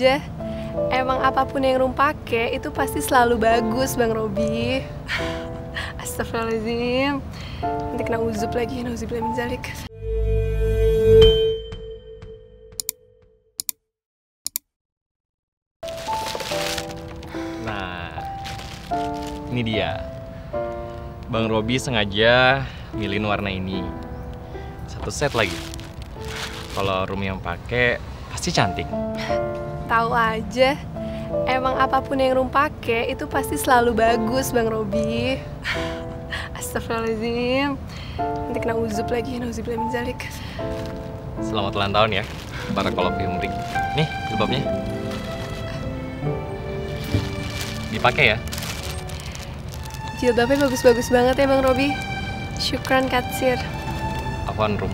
aja. Emang apapun yang Rum pakai itu pasti selalu bagus, Bang Robi. Astagfirullahaladzim. Nanti kena uzub lagi, nauzubillah min zalik. Nah, ini dia. Bang Robi sengaja milihin warna ini. Satu set lagi. Kalau Rum yang pakai pasti cantik. Tahu aja. Emang apapun yang Rum pakai itu pasti selalu bagus, Bang Robi. Astagfirullahaladzim. Nanti kena uzub lagi, nauzubillah min zalik. Selamat ulang tahun ya, Barakallahu fi umrik. Nih, jilbabnya. Dipakai ya. Jilbabnya bagus-bagus banget ya, Bang Robi. Syukran katsir. Apaan, Rum?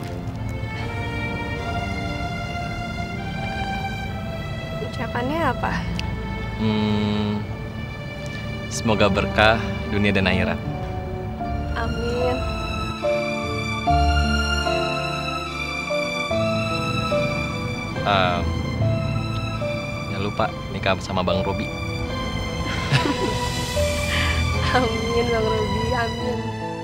Ucapannya apa? Semoga berkah dunia dan akhirat. Amin. Jangan lupa nikah sama Bang Robi. Amin, Bang Robi. Amin.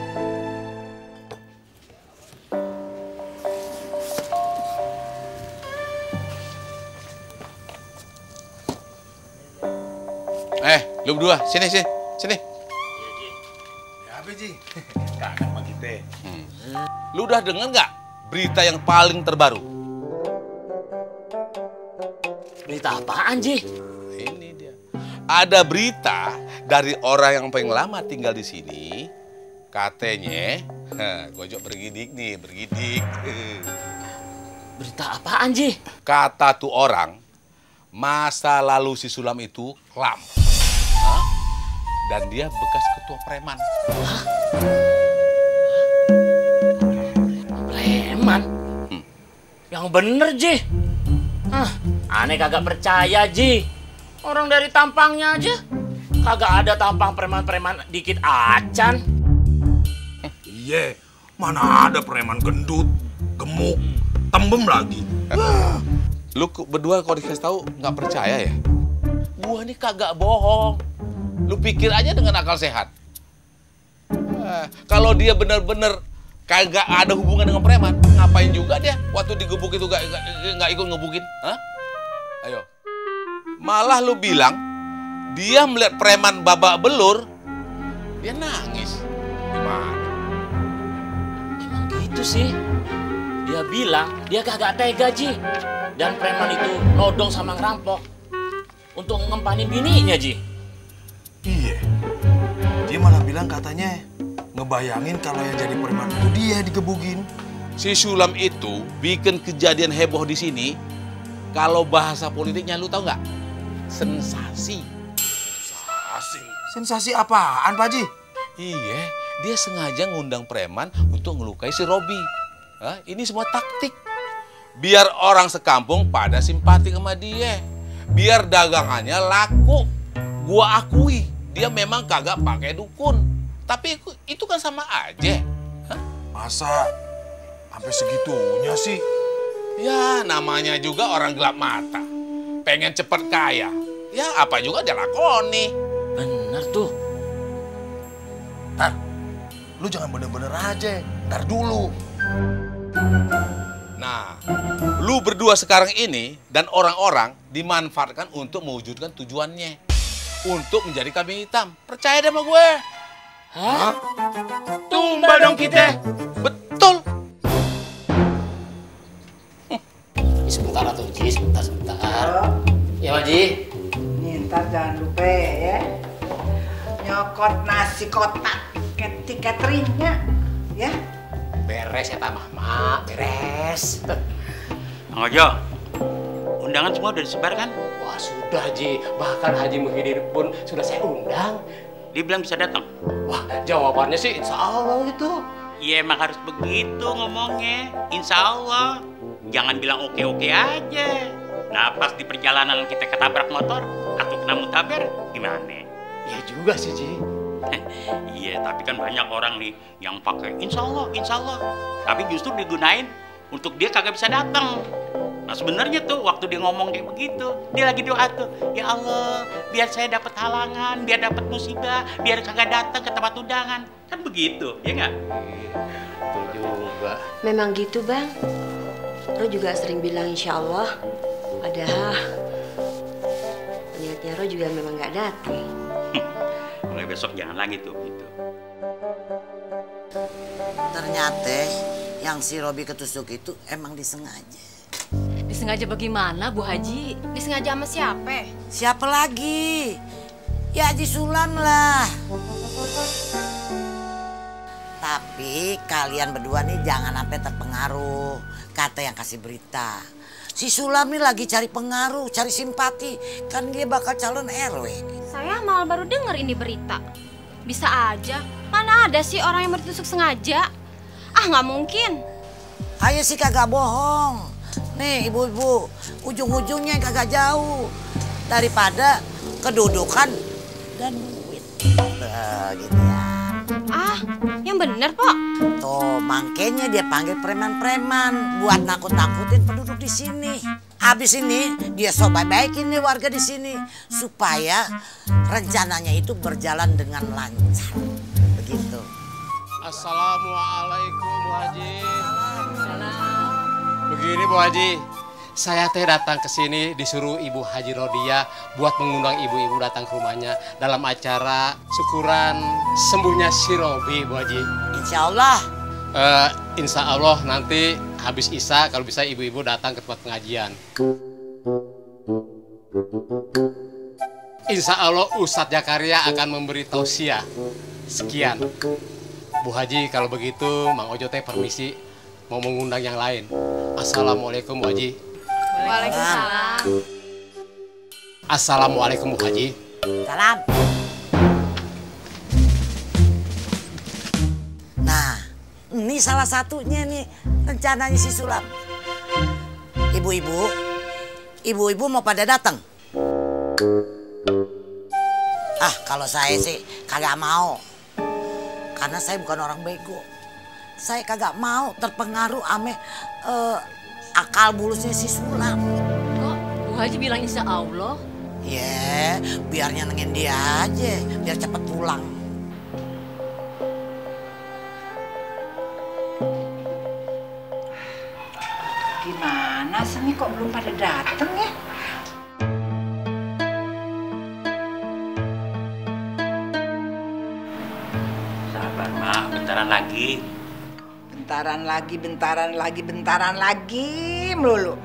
Lu berdua, sini. Ya, apa, Ji? Kangen sama kita. Lu udah denger nggak berita yang paling terbaru? Berita apaan, Ji? Ini dia. Ada berita dari orang yang paling lama tinggal di sini. Katanya, gojok bergidik. Berita apaan, Ji? Kata tuh orang, masa lalu si Sulam itu kelam. Dan dia bekas ketua preman. Hah? Preman? Yang bener, Ji. Aneh kagak percaya, Ji. Orang dari tampangnya aja kagak ada tampang preman-preman dikit acan. Iya, mana ada preman gendut, gemuk, tembem lagi. Lu berdua kalau dikasih tahu nggak percaya ya? Gua nih kagak bohong. Lu pikir aja dengan akal sehat. Kalau dia bener-bener kagak ada hubungan dengan preman, ngapain juga dia waktu digebuk itu nggak ikut ngebukin? Hah? Ayo. Malah lu bilang dia melihat preman babak belur, dia nangis. Gimana? Emang gitu sih. Dia bilang dia kagak tega, Ji. Dan preman itu nodong sama ngerampok untuk ngempanin bininya, Ji. Iya. Dia malah bilang katanya ngebayangin kalau yang jadi preman itu dia digebukin. Si Sulam itu bikin kejadian heboh di sini. Kalau bahasa politiknya lu tahu nggak? Sensasi. Sensasi apaan, Pak Ji? Iya, dia sengaja ngundang preman untuk ngelukai si Robi. Ini semua taktik. Biar orang sekampung pada simpati sama dia. Biar dagangannya laku. Gua akui, dia memang kagak pakai dukun. Tapi itu kan sama aja. Masa sampai segitunya sih? Ya, namanya juga orang gelap mata. Pengen cepet kaya. Ya, apa juga dia lakoni. Bener tuh. Ntar, lu jangan bener-bener aja. Ntar dulu. Nah, lu berdua sekarang ini dan orang-orang dimanfaatkan untuk mewujudkan tujuannya. Untuk menjadi kambing hitam. Percaya deh sama gue. Hah? Tumbal dong kita. Betul. Sebentar atuh, Ji. Sebentar. Ya, Pak Ji. Nih, ntar jangan lupa ya. Nyokot nasi kotak ke cateringnya. Ya. Beres ya, Pak Mama. Beres. Mang Ojo, undangan semua udah disebar kan? Wah, sudah, Ji. Bahkan Haji Muhyiddin pun sudah saya undang. Dia bilang bisa datang. Wah, jawabannya sih insya Allah itu. Iya, emang harus begitu ngomongnya. Insya Allah. Jangan bilang oke-oke aja. Nah, pas di perjalanan kita ketabrak motor atau kena mutaber, gimana? Ya juga sih, Ji. Iya, tapi kan banyak orang nih yang pakai insya Allah. Tapi justru digunain untuk dia kagak bisa datang. Nah sebenarnya tuh waktu dia ngomong kayak begitu, dia lagi doa tuh, ya Allah, biar saya dapat halangan, biar dapat musibah, biar kagak datang ke tempat undangan. Kan begitu, ya nggak? Betul juga. Memang gitu, Bang. Ro juga sering bilang insya Allah. Padahal niatnya Ro juga memang nggak datang. Mulai besok jangan lagi tuh gitu. Ternyata yang si Robi ketusuk itu emang disengaja. Disengaja bagaimana, Bu Haji? Disengaja sama siapa? Siapa lagi? Ya Haji Sulam lah. Tapi kalian berdua nih jangan sampai terpengaruh. Kata yang kasih berita. Si Sulam nih lagi cari pengaruh, cari simpati. Kan dia bakal calon RW. Saya malah baru dengar ini berita. Bisa aja. Mana ada sih orang yang bertusuk sengaja? Ah, nggak mungkin. Ayo sih kagak bohong. Nih ibu-ibu, ujung-ujungnya kagak jauh. Daripada kedudukan dan duit. Gitu ya. Ah, yang bener, Pok. Tuh, makanya dia panggil preman-preman buat nakut-nakutin penduduk di sini. Habis ini dia baik-baikin nih warga di sini supaya rencananya itu berjalan dengan lancar. Begitu. Assalamualaikum Bu Haji. Begini Bu Haji, saya teh datang ke sini disuruh Ibu Haji Rodia buat mengundang ibu-ibu datang ke rumahnya dalam acara syukuran sembuhnya si Robi, Bu Haji. Insya Allah. Insya Allah nanti habis Isya kalau bisa ibu-ibu datang ke tempat pengajian. Insya Allah Ustadz Jakaria akan memberi tausiah. Sekian. Bu Haji kalau begitu Mang Ojo teh permisi mau mengundang yang lain. Assalamualaikum Bu Haji. Waalaikumsalam. Assalamualaikum Bu Haji. Salam. Nah, ini salah satunya nih rencananya si Sulam. Ibu-ibu mau pada datang? Ah, kalau saya sih kagak mau. Karena saya bukan orang bego. Saya kagak mau terpengaruh ame akal bulusnya si Sulam. Kok Bu Haji bilang insya Allah? Ya, biar nyenengin dia aja, biar cepet pulang. Gimana sih nih kok belum pada dateng ya? Sabar Mak, bentaran lagi. Bentaran lagi melulu.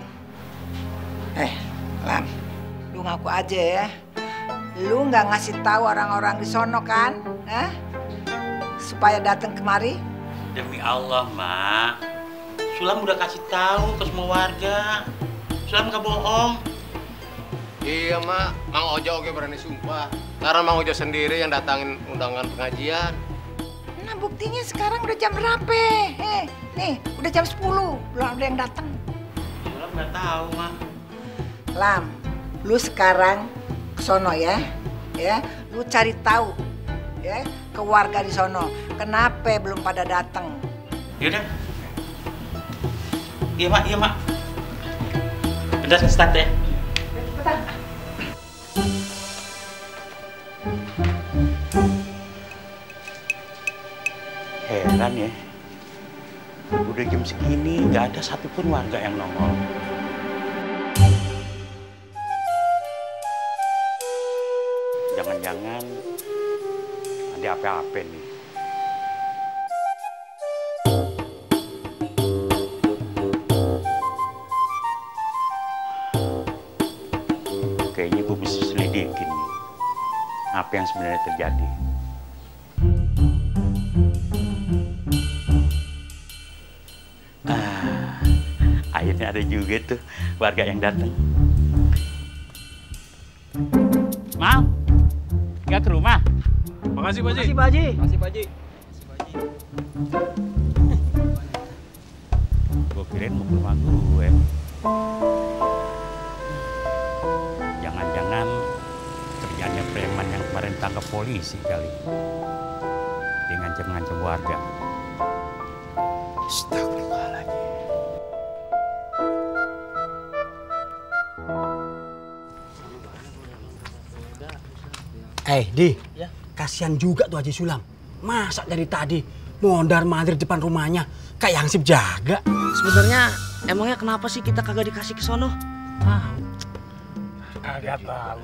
Lam, lu ngaku aja ya. Lu nggak ngasih tahu orang-orang di sono kan? Supaya datang kemari? Demi Allah Mak, Sulam udah kasih tahu ke semua warga. Sulam gak bohong. Iya Mak, Mang Ojo oke berani sumpah. Karena Mang Ojo sendiri yang datangin undangan pengajian. Nah buktinya sekarang udah jam berapa? Nih udah jam 10, belum ada yang datang. Sulam gak tahu Mak. Lam, lu sekarang ke sono ya, lu cari tahu ya ke warga di sono. Kenapa belum pada datang? Yaudah. Iya Mak. Bentar saya start ya. Heran ya, udah jam segini nggak ada satupun warga yang nongol. Jangan-jangan ada apa-apa nih. Kayaknya gue bisa selidikin nih apa yang sebenarnya terjadi. Akhirnya ada juga tuh warga yang datang. Mau? Nggak ke rumah? Makasih Pak Haji. Makasih Pak Haji. Makasih Pak Haji. Gue kirain mau ke rumah gue. Jangan-jangan kerjanya preman yang kemarin tangkap polisi kali. Dia ngancam-ngancam warga. Astagfirullahaladzim. Di, kasihan juga tuh Haji Sulam. Masa dari tadi mondar-mandir depan rumahnya kayak hansip jaga. Sebenarnya emangnya kenapa sih kita kagak dikasih ke sono? Kagak tahu.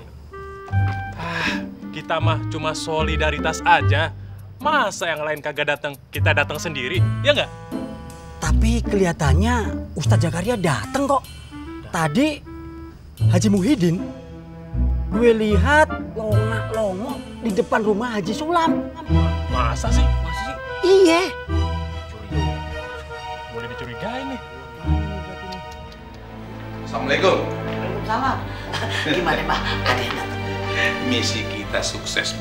Kita mah cuma solidaritas aja. Masa yang lain kagak datang, kita datang sendiri, ya nggak? Tapi kelihatannya Ustadz Zakaria dateng kok. Tadi Haji Muhyiddin gue lihat longak-longok di depan rumah Haji Sulam. Masa sih? Iya. Boleh dicurigai nih. Assalamualaikum. Waalaikumsalam. Gimana, Mbak? Ada yang datang? Misi kita sukses.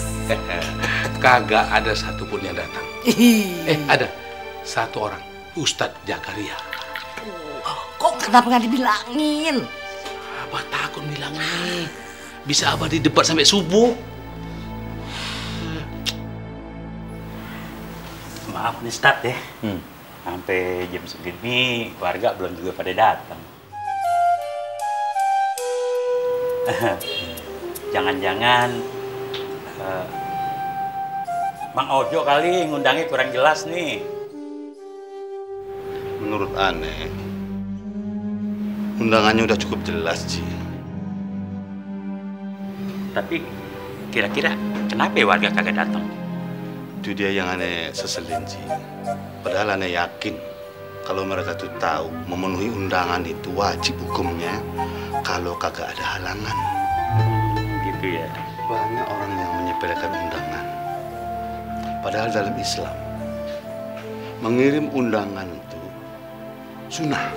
Kagak ada satupun yang datang. Ada satu orang, Ustadz Zakaria. Kok kenapa nggak dibilangin? Abah takut bilangin nih. Bisa abah di debat sampai subuh. Maaf nih Ustadz ya. Sampai jam segini warga belum juga pada datang. Jangan-jangan Mang Ojo kali ngundangnya kurang jelas nih. Menurut aneh, undangannya udah cukup jelas, Ji. Tapi kira-kira kenapa ya warga kagak datang? Itu dia yang aneh seselin, Ji. Padahal aneh yakin kalau mereka tuh tahu memenuhi undangan itu wajib hukumnya kalau kagak ada halangan. Gitu ya. Banyak orang yang menyepelekan undangan. Padahal dalam Islam, mengirim undangan itu sunnah.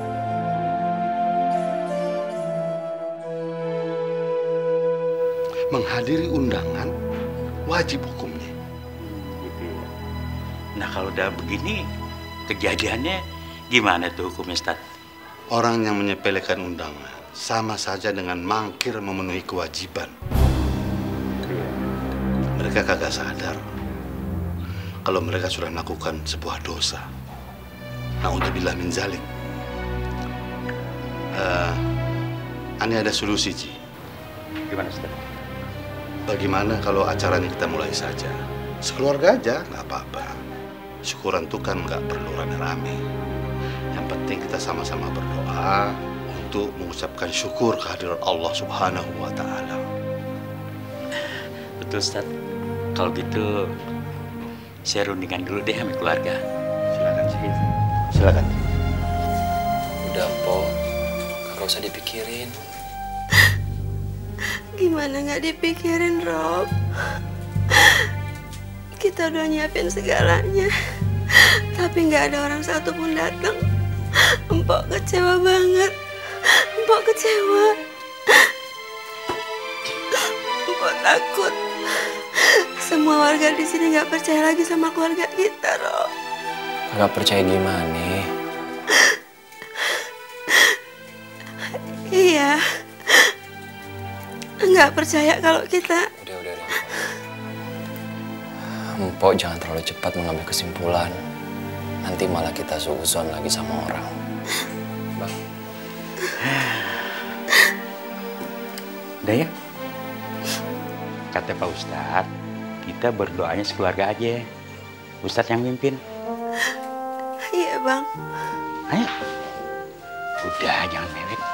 Menghadiri undangan wajib hukumnya. Gitu ya. Nah kalau udah begini, kejadiannya gimana tuh hukumnya, Ustaz? Orang yang menyepelekan undangan sama saja dengan mangkir memenuhi kewajiban. Mereka kagak sadar kalau mereka sudah melakukan sebuah dosa. Na'udzubillah min zalik. Ini ada solusi, Ji. Gimana, Ustaz? Bagaimana kalau acaranya kita mulai saja? Sekeluarga aja, nggak apa-apa. Syukuran tuh kan nggak perlu rame-rame. Yang penting kita sama-sama berdoa untuk mengucapkan syukur kehadiran Allah Subhanahu wa Ta'ala. Betul, Ustaz. Kalau gitu, saya rundingan dulu deh sama keluarga. Silakan, Syed. Silakan. Udah, Po. Gak usah dipikirin. Gimana nggak dipikirin, Rob? Kita udah nyiapin segalanya, tapi nggak ada orang satu pun datang. Empok kecewa banget. Empok kecewa. Empok takut semua warga di sini nggak percaya lagi sama keluarga kita, Rob. Kagak percaya gimana? Iya. Nggak percaya kalau kita... Udah. Empok jangan terlalu cepat mengambil kesimpulan. Nanti malah kita suzon lagi sama orang. Bang. Udah ya? Kata Pak Ustadz, kita berdoanya sekeluarga aja. Ustadz yang mimpin. Iya, Bang. Ayo. Udah, jangan mewek.